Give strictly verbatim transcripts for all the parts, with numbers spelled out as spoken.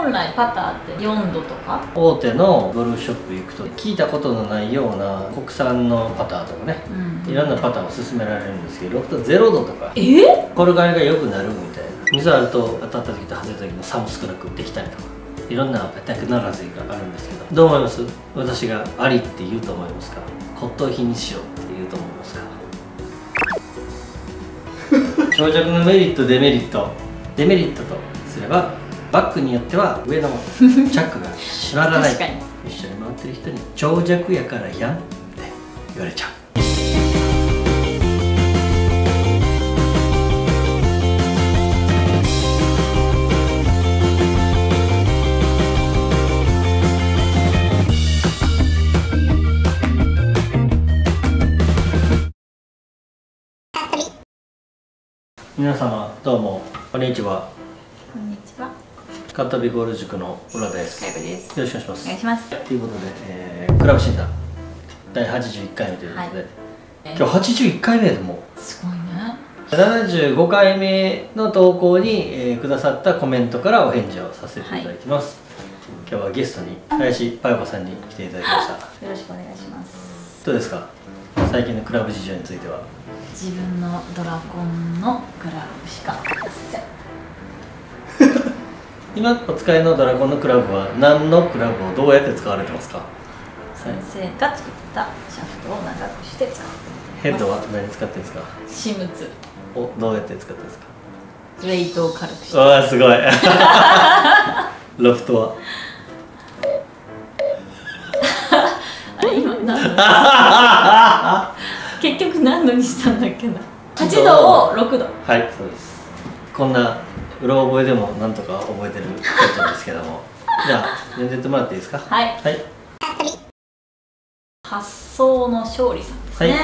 本来パターってよんどとか大手のゴルフショップ行くと聞いたことのないような国産のパターとかね、うん、いろんなパターを勧められるんですけど、ロフトゼロどとかえ転がりが良くなるみたいな、水あると当たった時と外れた時の差も少なくできたりとか、いろんなテクノロジーがあるんですけど、どう思います？私がありって言うと思いますか、骨董品にしようって言うと思いますか？長尺のメリットデメリット、デメリットとすればバッグによっては上のチャックが閉まらない。一緒に回ってる人に長尺やからやんって言われちゃう。皆様どうもこんにちは。 こんにちは。 カッタビゴール塾の浦です。 よろしくお願いします。 お願いします。 ということで、えー、クラブ診断だいはちじゅういっかいめということで、はい、今日はちじゅういっかいめでもうすごいね。 ななじゅうごかいめの投稿に、えー、くださったコメントからお返事をさせていただきます。はい、今日はゲストに林パヨコさんに来ていただきました。 よろしくお願いします。 どうですか、最近のクラブ事情については？ 自分のドラコンのクラブしかありません。 今お使いのドラゴンのクラブは何のクラブをどうやって使われてますか？ 先生が作ったシャフトを長くして使ってます。 ヘッドは何使ってるんですか？ シムツをどうやって使ってるんですか？ ウェイトを軽くして。 ああすごい。ロフトはあれ今何度結局何度にしたんだっけな。はちどをろくど。 はいそうです。こんなうろ覚えでもなんとか覚えてることなんですけども。じゃあ読んでってもらっていいですか？ はい、はい、発想の勝利さんですね。はい、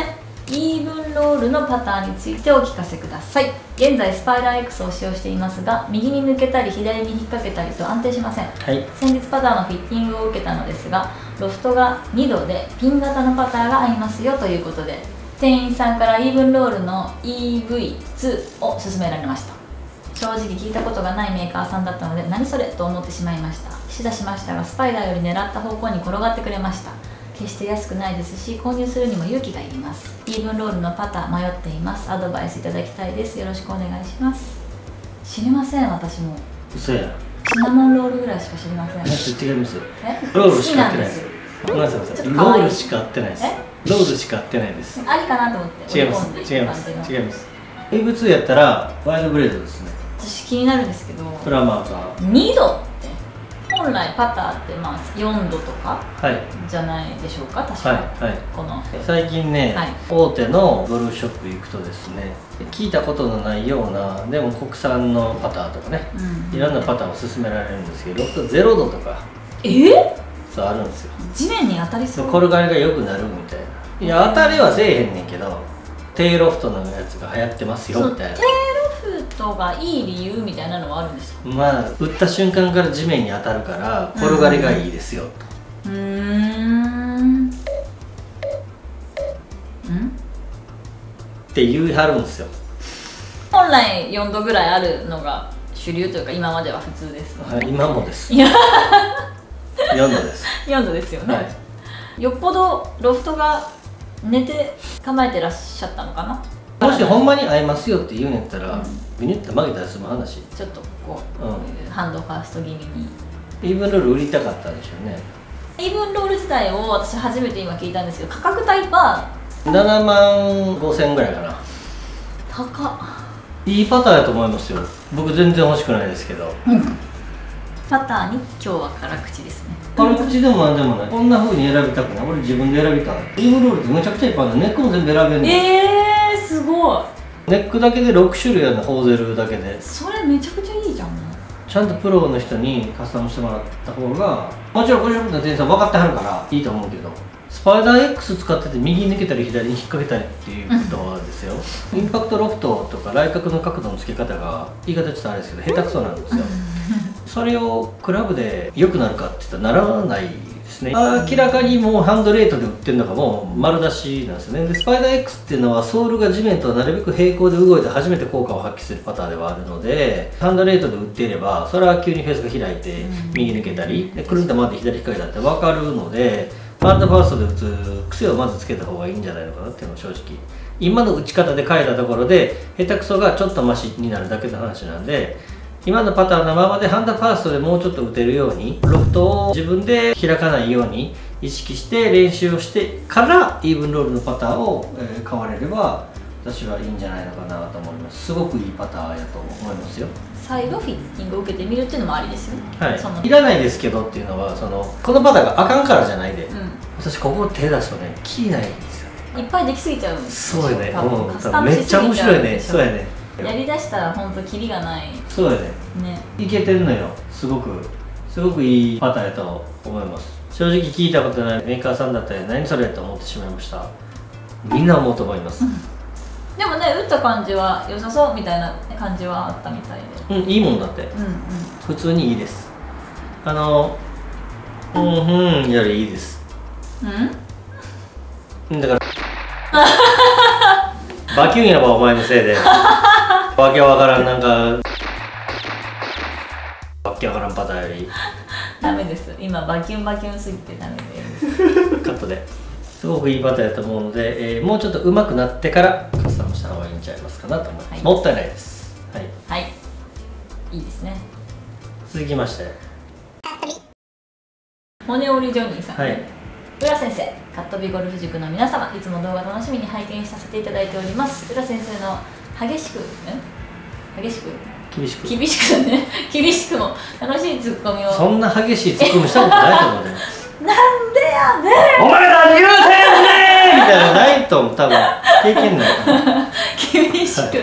イーブンロールのパターンについてお聞かせください。現在スパイラー X を使用していますが、右に抜けたり左に引っ掛けたりと安定しません。はい、先日パターのフィッティングを受けたのですが、ロフトがにどでピン型のパターが合いますよということで、店員さんからイーブンロールの イーブイツー を勧められました。正直聞いたことがないメーカーさんだったので、何それと思ってしまいました。試打しましたが、スパイダーより狙った方向に転がってくれました。決して安くないですし、購入するにも勇気がいります。イーブンロールのパター迷っています。アドバイスいただきたいです。よろしくお願いします。知りません、私も。 嘘や。 シナモンロールぐらいしか知りません。 違います。 えロールしか合ってないです。ごめんなさい、ロールしか合ってないです。ロールしか合ってないです。 ありかなと思って。 違います。違います。違います。イーブイツーやったらワイドブレードですね。 私気になるんですけど、 プラマーがにどって本来パターってまあよんどとかじゃないでしょうか、確か。はいはい、この最近ね、はい、大手のゴルフショップ行くとですね、聞いたことのないようなでも国産のパターとかね、うん、いろんなパターを勧められるんですけど、ロフトゼロどとかえー、 そうあるんですよ。 地面に当たりそう、 転がりが良くなるみたいな。いや当たりはせえへんねんけど、低ロフトのやつが流行ってますよみたいな。 低ロフトがいい理由みたいなのはあるんですか？ まあ打った瞬間から地面に当たるから転がりがいいですよと。 うーんんって言い張るんですよ。 本来よんどぐらいあるのが主流というか、今までは普通です、ね。 はい、今もです。 いやよんどです。 よんどですよね。はい、よっぽどロフトが寝て構えてらっしゃったのかな。 もしほんまに合いますよって言うんやったら、うん、ビニュッと曲げたら済む話。 ちょっとこう、うん、ハンドファースト気味にイーブンロール売りたかったんでしょうね。 イーブンロール自体を私初めて今聞いたんですけど、価格帯はななまんごせんぐらいかな。 高っ。 いいパターやと思いますよ。僕全然欲しくないですけど、うん、 パターに今日は辛口ですね。 辛口でもなんでもない。こんな風に選びたくない。俺自分で選びたい。イーブンロールってめちゃくちゃいっぱいある。ネックも全部選べるの。 えー、すごい。 ネックだけでろくしゅるいあるの、ホーゼルだけで。 それめちゃくちゃいいじゃん。 ちゃんとプロの人にカスタムしてもらった方が、もちろんゴルフショップの店員さん分かってはるからいいと思うけど、スパイダー X 使ってて右に抜けたり左に引っ掛けたりっていうことはですよ、うん、インパクトロフトとか来角の角度の付け方が言い方ちょっとあれですけど下手くそなんですよ。 それをクラブで良くなるかって言ったらならないですね。明らかにもうハンドレートで売ってるのがもう丸出しなんですよね。でスパイダー X っていうのはソールが地面とはなるべく平行で動いて初めて効果を発揮するパターンではあるので、ハンドレートで売っていればそれは急にフェースが開いて右抜けたりでくるんと回って左引っ掛けたって分かるので、ハンドファーストで打つ癖をまずつけた方がいいんじゃないのかなっていうのは正直、今の打ち方で変えたところで下手くそがちょっとマシになるだけの話なんで、今のパターンのままでハンドファーストでもうちょっと打てるようにロフトを自分で開かないように意識して練習をしてからイーブンロールのパターンを、えー、買われれば私はいいんじゃないのかなと思います。すごくいいパターンやと思いますよ。 サイドフィッティングを受けてみるっていうのもありですよね。 はい、いらないですけどっていうのはそのこのパターンがあかんからじゃないで、うん、私ここ手出すとねキーないんですよ。 いっぱいできすぎちゃうんですよ。そうよね、うん、めっちゃ面白いね。そうやね、 やりだしたら本当キリがない。 そうやね。ね。いけてんのよ。すごくすごくいいパターンやと思います。正直聞いたことないメーカーさんだったら何それと思ってしまいました。みんな思うと思います。 でもね、打った感じは良さそうみたいな感じはあったみたいで。うん、いいもんだって。うんうん。普通にいいです。あの、うんうんよりいいです。うん？だから。バキュンやばお前のせいで。わけわからんなんかわけわからんパターンよりダメです。今バキュンバキュンすぎてダメですカットですごくいいパターンやと思うので、えー、もうちょっと上手くなってからカスタムした方がいいんちゃいますかなと思います、はい、もったいないです。はい、 はい、いいですね。 続きまして骨折りジョニーさん、 はい、 浦先生、カットビゴルフ塾の皆様、いつも動画楽しみに拝見させていただいております。浦先生の激しく激しく厳しく厳しくね厳しくも楽しいツッコミを。 そんな激しいツッコミしたことないと思うねなんでやねんお前ら言うてんねんみたいなないと思う。多分経験ない厳しく、はい、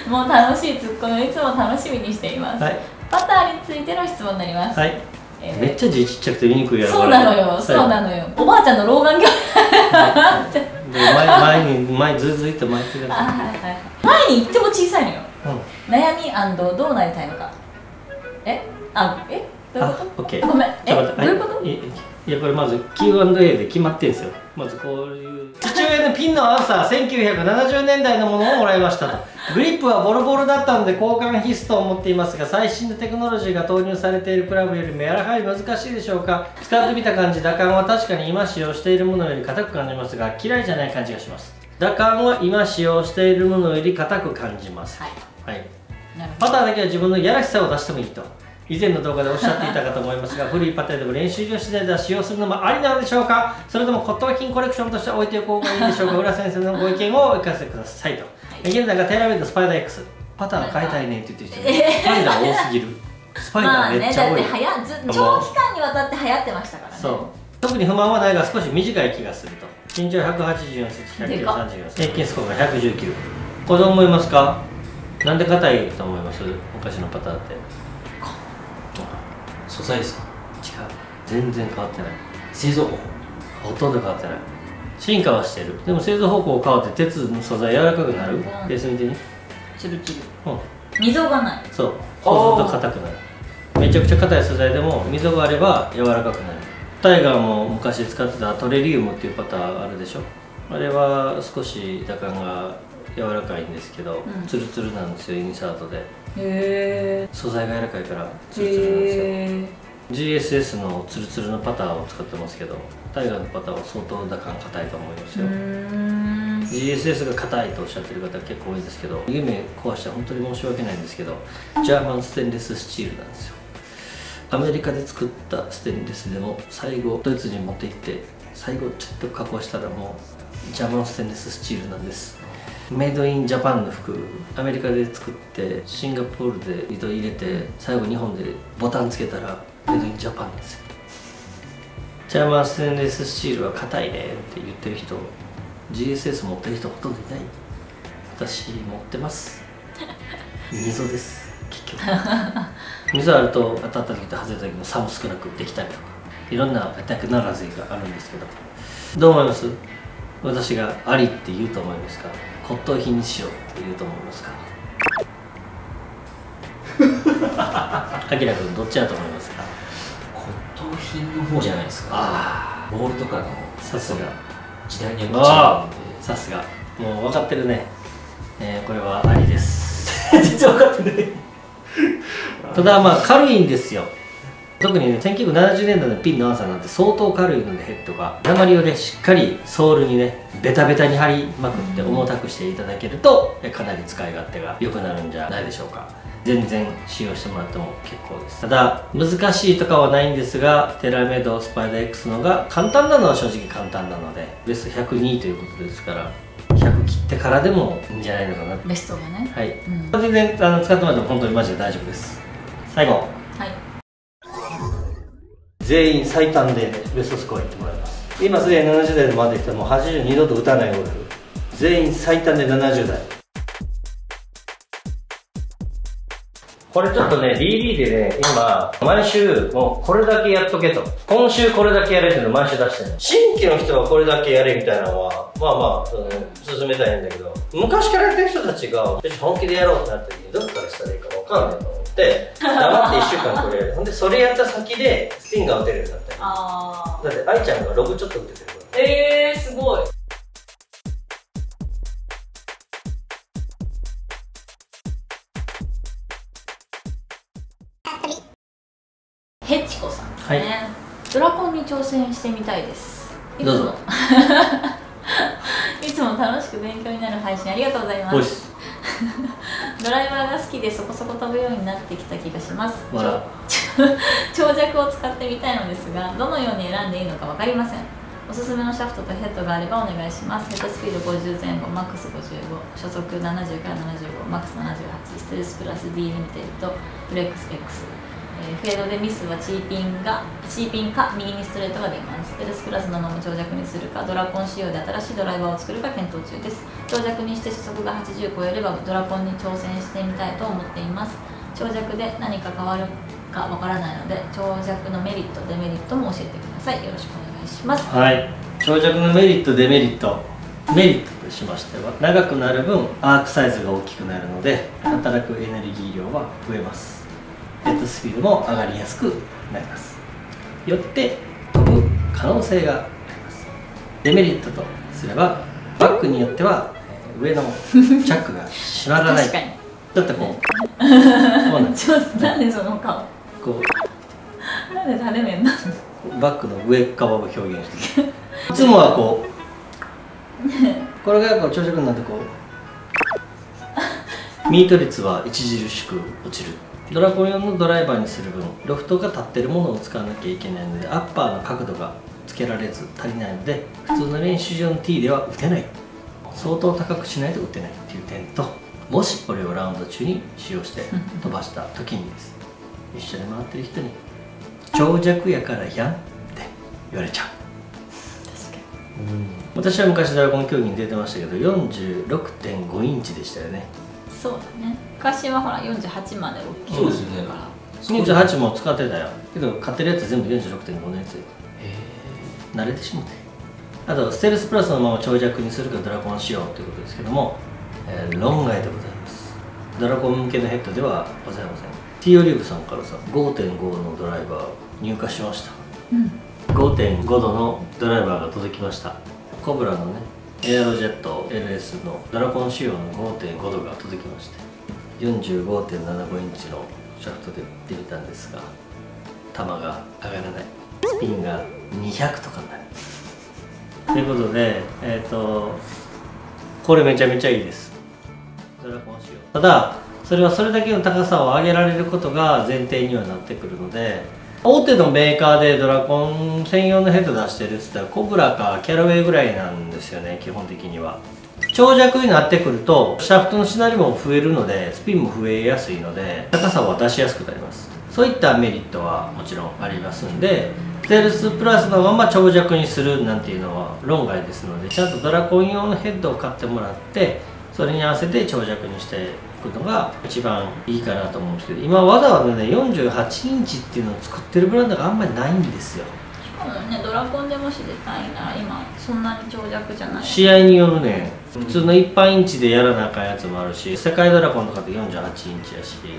もう楽しいツッコミをいつも楽しみにしています、はい、パターについての質問になります、はい、 えー、めっちゃ字ちっちゃくて見にくいやろ。 そうなのよ、そうなのよ、おばあちゃんの老眼鏡前, 前に前ずずいって前行ってください。 前に行っても小さいのよ、うん、悩みどうなりたいのか。えあえどういうこと？ OK、 ごめん、えどういうこと？ いやこれまず キューアンドエー で決まってんですよ。まずこういう父親のピンの合わせせんきゅうひゃくななじゅうねんだいのものをもらいましたと。グリップはボロボロだったので交換必須と思っていますが、最新のテクノロジーが投入されているクラブよりもやはり難しいでしょうか。使ってみた感じ、打感は確かに今使用しているものより硬く感じますが、嫌いじゃない感じがします。打感は今使用しているものより硬く感じます。はい、はい、パターだけは自分のいやらしさを出してもいいと以前の動画でおっしゃっていたかと思いますが古いパターでも練習場次第では使用するのもありなのでしょうか。それとも骨董品コレクションとして置いておこうがいいでしょうか。浦先生のご意見をお聞かせくださいと、はい、現在がテーラーメイドスパイダー X パター変えたいねって言ってる人にスパイダー多すぎるスパイダーめっちゃ多い、 まあね、だってず長期間にわたって流行ってましたからね。そう、 特に不満はないが少し短い気がすると。身長ひゃくはちじゅうよんセンチ、ひゃくさんじゅうよんセンチ、平均スコアがひゃくじゅうきゅう。これどう思いますか。なんで硬いと思います？昔のパターって。 素材ですか？ 違う、全然変わってない。 製造方法ほとんど変わってない。進化はしてる。でも製造方法変わって鉄の素材柔らかくなる。ベース見てみ。 チルチル。 うん。 溝がない。 そう。そうすると硬くなる。めちゃくちゃ硬い素材でも溝があれば柔らかくなる。タイガーも昔使ってたトレリウムっていうパターンあるでしょ。あれは少し打感が柔らかいんですけど、うん、ツルツルなんですよ、インサートで。へー。素材が柔らかいからツルツルなんですよ。ジーエスエス のツルツルのパターを使ってますけど、タイガーのパターは相当打感硬いと思いますよ。ジーエスエス が硬いとおっしゃってる方結構多いんですけど、夢壊して本当に申し訳ないんですけど、ジャーマンステンレススチールなんですよ。アメリカで作ったステンレスでも最後ドイツに持って行って最後ちょっと加工したらもうジャーマンステンレススチールなんです。メイドインジャパンの服、アメリカで作ってシンガポールで糸入れて最後日本でボタンつけたらメイドインジャパンですよ。ジャーマンステンレススチールは硬いねって言ってる人、 ジーエスエス 持ってる人ほとんどいない。私持ってます。溝です結局溝あると当たった時と外れた時の差も少なくできたりとか、いろんなアタックならずがあるんですけど、どう思います？私がありって言うと思いますか、骨董品にしようって言うと思いますかあきらくんどっちだと思いますか？ 骨董品の方じゃないですか。ああ、ボールとかのさすが時代によって違うんで。 さすがもう分かってるね。えー、これはありです。 全然分かってない。 ただまあ軽いんですよ。特にね、せんきゅうひゃくななじゅうねんだいのピンのアンサーなんて相当軽いので、ヘッドが鉛をねしっかりソールにねベタベタに貼りまくって重たくしていただけるとかなり使い勝手が良くなるんじゃないでしょうか。全然使用してもらっても結構です。ただ難しいとかはないんですが、テラメイドスパイダー X のが簡単なのは正直簡単なので、ベストひゃくにということですから、ひゃく切ってからでもいいんじゃないのかな。 ベストがね、はい、うん、 全然あの使ってもらっても本当にマジで大丈夫です。最後、はい、全員最短でベストスコアいってもらいます。今すでにななじゅう代で回ってきたもうはちじゅうにどと打たないゴルフ、全員最短でななじゅう代。これちょっとね ビービー でね今毎週もうこれだけやっとけと、今週これだけやれっていうのを毎週出してる。新規の人はこれだけやれみたいなのはまあまあその進めたいんだけど、昔からやってる人たちが本気でやろうってなった時にどっからしたらいいか分かんないと思って黙っていっしゅうかんこれやる。ほんでそれやった先でスピンが打てるようになったり。あだって愛ちゃんがろくちょっと打ててるから。 えー、すごい。ヘチコさんですね、はい、ドラコンに挑戦してみたいです。いつもどうぞいつも楽しく勉強になる配信ありがとうございます。ドライバーが好きでそこそこ飛ぶようになってきた気がします。長尺を使ってみたいのですが、どのように選んでいいのか分かりません。おすすめのシャフトとヘッドがあればお願いします。ヘッドスピードごじゅうぜん後、マックスごじゅうご、初速ななじゅうからななじゅうご、マックスななじゅうはち、ステルスプラス D リミテッド、フレックス X。フェードでミスはチーピンがチーピンか右にストレートが出ます。ステルスプラスのまま長尺にするか、ドラコン仕様で新しいドライバーを作るか検討中です。長尺にして初速がはちじゅう超えればドラコンに挑戦してみたいと思っています。長尺で何か変わるかわからないので、長尺のメリットデメリットも教えてください。よろしくお願いします。 はい、長尺のメリットデメリット。メリットとしましては、長くなる分アークサイズが大きくなるので働くエネルギー量は増えます。ヘッドスピードも上がりやすくなります。よって飛ぶ可能性があります。デメリットとすれば、バッグによっては上のチャックが閉まらない。 確かにちょっとこうこうなんです。 ちょっとなんでその顔こうなんで垂れ目になるのバッグの上側を表現していつもはこうこれがこう長尺になってこうミート率は著しく落ちる。ドラコン用のドライバーにする分、ロフトが立ってるものを使わなきゃいけないので、アッパーの角度がつけられず足りないので、普通の練習場の T では打てない、相当高くしないと打てないっていう点と、もしこれをラウンド中に使用して飛ばした時にです、一緒に回ってる人に「長尺やからやん」って言われちゃう。 確かに、うん、私は昔ドラゴン競技に出てましたけど よんじゅうろくてんご インチでしたよね。 そうだね、昔はほらよんじゅうはちまで大きい。 そうですね。 よんじゅうはちも使ってたよ。けど買ってるやつ全部 よんじゅうろくてんご のやつよ。慣れてしもて。あとステルスプラスのまま長尺にするかドラコン仕様ということですけども、えー、論外でございます。ドラコン向けのヘッドではございません。 T オリーブさんからさ ごてんご のドライバー入荷しました、うん、ごてんご 度のドライバーが届きました。コブラのねエアロジェット エルエス のドラコン仕様の ごてんご 度が届きまして よんじゅうごてんななご インチのシャフトで打ってみたんですが、球が上がらない、スピンがにひゃくとかになるということで、えっ、ー、とこれめちゃめちゃいいです、ドラコン仕様。ただそれはそれだけの高さを上げられることが前提にはなってくるので、大手のメーカーでドラコン専用のヘッド出してるっつったらコブラかキャラウェイぐらいなんですよね、基本的には。長尺になってくるとシャフトのしなりも増えるのでスピンも増えやすいので高さは出しやすくなります。そういったメリットはもちろんありますんで、ステルスプラスのまま長尺にするなんていうのは論外ですので、ちゃんとドラコン用のヘッドを買ってもらってそれに合わせて長尺にしていくのが一番いいかなと思うんですけど、今わざわざねよんじゅうはちインチっていうのを作ってるブランドがあんまりないんですよ。 しかもね、ドラコンでもし出たいなら今そんなに長尺じゃない。 試合によるね、普通の一般インチでやらなあかんやつもあるし、世界ドラコンとかってよんじゅうはちインチやし、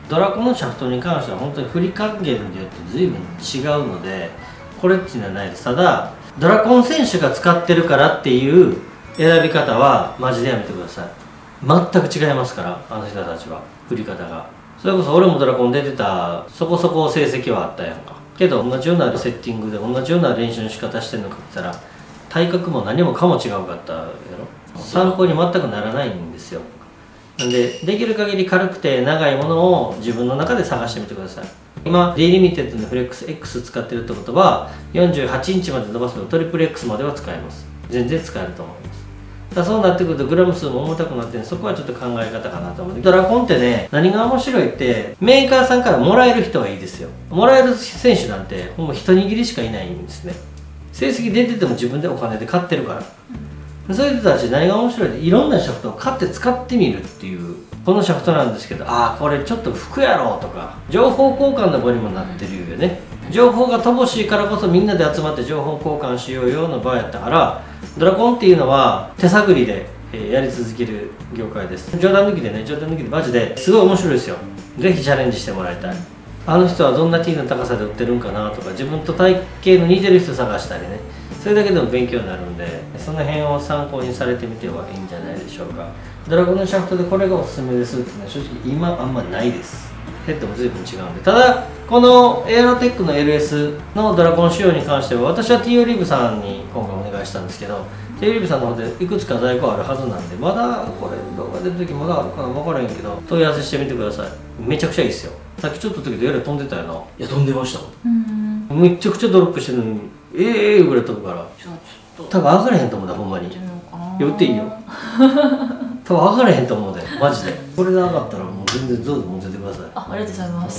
ドラコンのシャフトに関しては本当に振り加減によって随分違うので、これっていうのはないです。ただドラコン選手が使ってるからっていう選び方はマジでやめてください。全く違いますから、あの人たちは振り方が。それこそ俺もドラコン出てた、そこそこ成績はあったやんか。けど同じようなセッティングで同じような練習の仕方してるのかって言ったら、体格も何もかも違うかったやろ。参考に全くならないんですよ。なんでできる限り軽くて長いものを自分の中で探してみてください。今 D リミテッドのフレックス X 使ってるってことは、よんじゅうはちインチまで伸ばすとトリプル X までは使えます。全然使えると思います。だそうなってくるとグラム数も重たくなって、そこはちょっと考え方かなと思う。ドラコンってね、何が面白いってメーカーさんからもらえる人はいいですよ。もらえる選手なんてほんま一握りしかいないんですね。成績出てても自分でお金で買ってるから、うん、そういう人たち何が面白いって、いろんなシャフトを買って使ってみるっていう。このシャフトなんですけど、ああこれちょっと服やろとか、情報交換の場にもなってるよね。情報が乏しいからこそみんなで集まって情報交換しようよの場やったから、ドラコンっていうのは手探りでやり続ける業界です。冗談抜きでね、冗談抜きでマジですごい面白いですよ。ぜひチャレンジしてもらいたい。あの人はどんな T の高さで売ってるんかなとか、自分と体型の似てる人探したりね、それだけでも勉強になるんで、その辺を参考にされてみてはいいんじゃないでしょうか。ドラゴンのシャフトでこれがおすすめですっていうのは正直今あんまないです。ヘッドも随分違うんで。ただこのエアロテックの エルエス のドラゴン仕様に関しては、私は ティーオー リーブさんに今回お願いしたんですけど、 ティーオー リーブさんの方でいくつか在庫あるはずなんで、まだこれ動画出る時まだあるかな分からへんけど、問い合わせしてみてください。めちゃくちゃいいですよ。さっきちょっと時でやれ飛んでたよな。 いや飛んでました。 うんめちゃくちゃドロップしてるのにええー、ぐらい飛ぶから、 じゃあちょっと多分上がれへんと思うだ、ほんまに。寄っていいよ。多分上がれへんと思うで、マジで。これで上がったらもう全然ゾウで持っててください。 あ、ありがとうございます。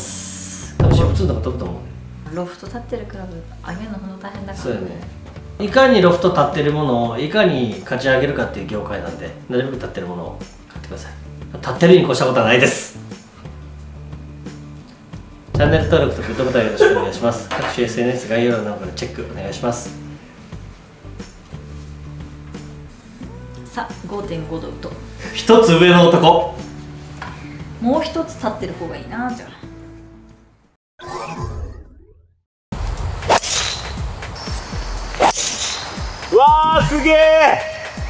多分私普通のが飛ぶと思う。 ロフト立ってるクラブ上げるのほんと大変だから。 そうやね。いかにロフト立ってるものをいかに勝ち上げるかっていう業界なんで、なるべく立ってるものを買ってください。立ってるに越したことはないです。チャンネル登録とグッドボタンよろしくお願いします。各種 エスエヌエス 概要欄の方からチェックお願いします。 さあ ごてんご 度と一つ上の男、 もう一つ立ってる方がいいな。じゃあわーすげえ。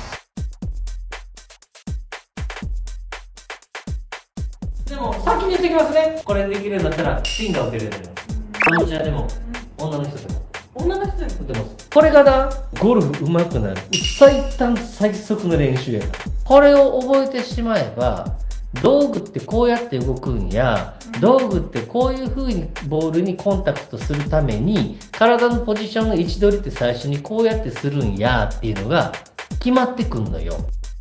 でも先に言ってきますね。これできるんだったらピンが打てるようになります。アマチュアでも女の人でも女の人でも打てます。これがな、ゴルフ上手くなる最短最速の練習やから。これを覚えてしまえば、道具ってこうやって動くんや、道具ってこういう風にボールにコンタクトするために体のポジションの位置取りって最初にこうやってするんやっていうのが決まってくんのよ。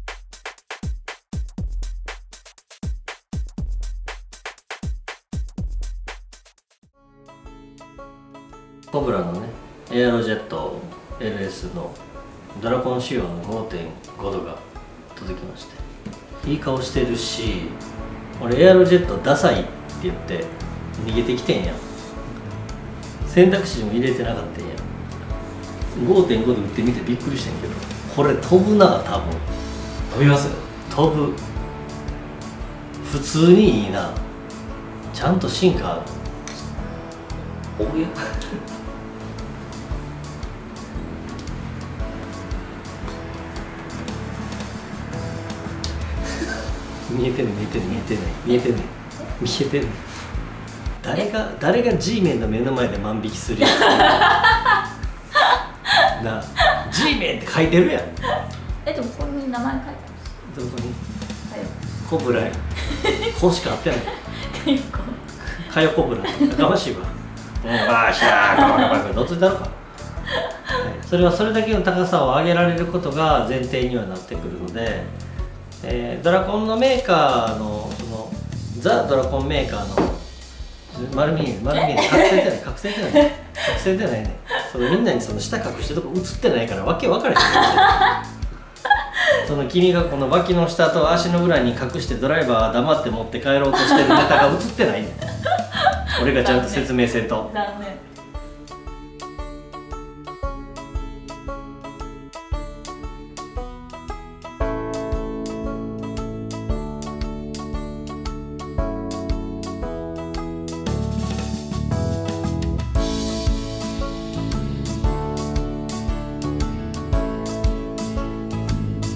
コブラのね、エアロジェット エルエス のドラコン仕様の ごてんご 度が届きまして、いい顔してるし、俺エアロジェットダサいって言って逃げてきてんやん。選択肢にも入れてなかったんやん。 ごてんご 度打ってみてびっくりしてんけど、これ飛ぶな。多分飛びます。 飛ぶ。普通にいいな。ちゃんと進化。おや見えてんねん見えてんねん見えてんねん見えてんねん見えてんねん。誰が誰が G メンの目の前で万引きするやつな。 G メンって書いてるやん。 え、でもこういうふうに名前書いてある。 どこに？ はい。 コブラや。こしかあってない。かよコブラ。やかましいわ。うん、バーシャーこれこれどっちだろうか。それはそれだけの高さを上げられることが前提にはなってくるので、えー、ドラコンのメーカーのそのザ・ドラコンメーカーの丸見え丸見え覚醒ってない覚醒ってないね覚醒ってないね。そのみんなにその下隠してるとこ映ってないからわけ分からへん。その君がこの脇の下と足の裏に隠してドライバー黙って持って帰ろうとしてるネタが映ってないね。俺がちゃんと説明せんと。 残念。